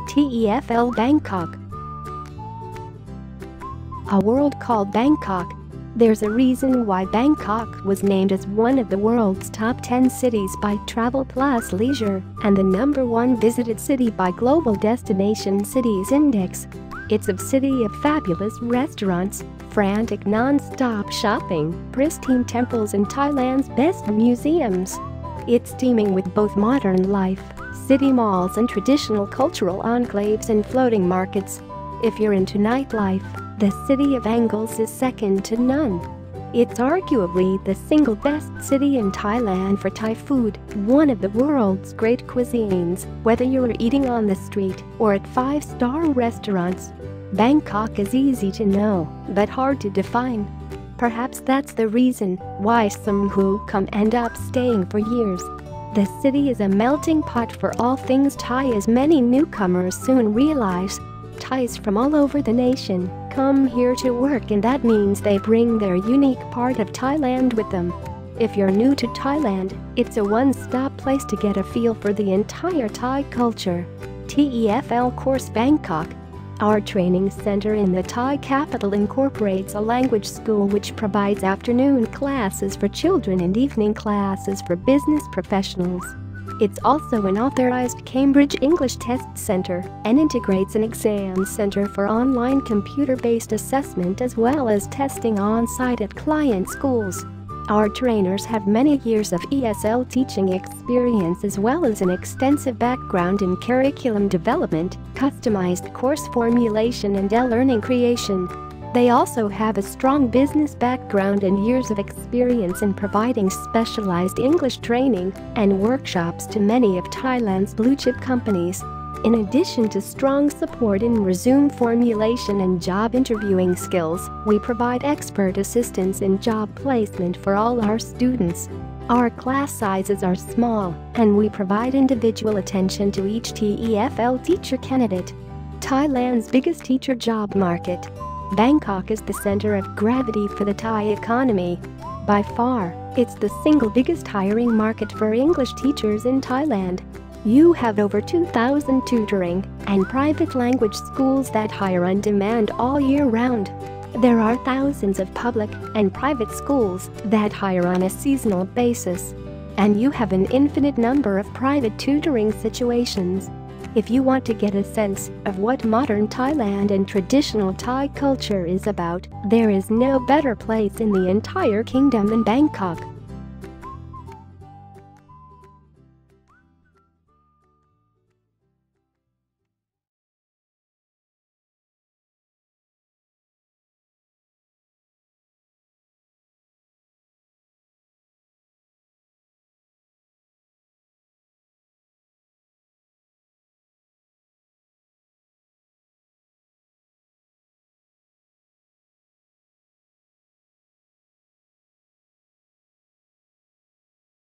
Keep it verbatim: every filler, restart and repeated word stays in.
TEFL Bangkok. A world called Bangkok. There's a reason why Bangkok was named as one of the world's top ten cities by Travel Plus Leisure and the number one visited city by Global Destination Cities Index. It's a city of fabulous restaurants, frantic non-stop shopping, pristine temples and Thailand's best museums. It's teeming with both modern life, city malls and traditional cultural enclaves and floating markets. If you're into nightlife, the city of Angles is second to none. It's arguably the single best city in Thailand for Thai food, one of the world's great cuisines, whether you're eating on the street or at five-star restaurants. Bangkok is easy to know, but hard to define. Perhaps that's the reason why some who come end up staying for years. The city is a melting pot for all things Thai, as many newcomers soon realize. Thais from all over the nation come here to work, and that means they bring their unique part of Thailand with them. If you're new to Thailand, it's a one-stop place to get a feel for the entire Thai culture. TEFL Course Bangkok. Our training center in the Thai capital incorporates a language school which provides afternoon classes for children and evening classes for business professionals. It's also an authorized Cambridge English Test Center and integrates an exam center for online computer-based assessment as well as testing on-site at client schools. Our trainers have many years of E S L teaching experience as well as an extensive background in curriculum development, customized course formulation and e-learning creation. They also have a strong business background and years of experience in providing specialized English training and workshops to many of Thailand's blue-chip companies. In addition to strong support in resume formulation and job interviewing skills, we provide expert assistance in job placement for all our students. Our class sizes are small, and we provide individual attention to each TEFL teacher candidate. Thailand's biggest teacher job market. Bangkok is the center of gravity for the Thai economy. By far, it's the single biggest hiring market for English teachers in Thailand. You have over two thousand tutoring and private language schools that hire on demand all year round. There are thousands of public and private schools that hire on a seasonal basis. And you have an infinite number of private tutoring situations. If you want to get a sense of what modern Thailand and traditional Thai culture is about, there is no better place in the entire kingdom than Bangkok.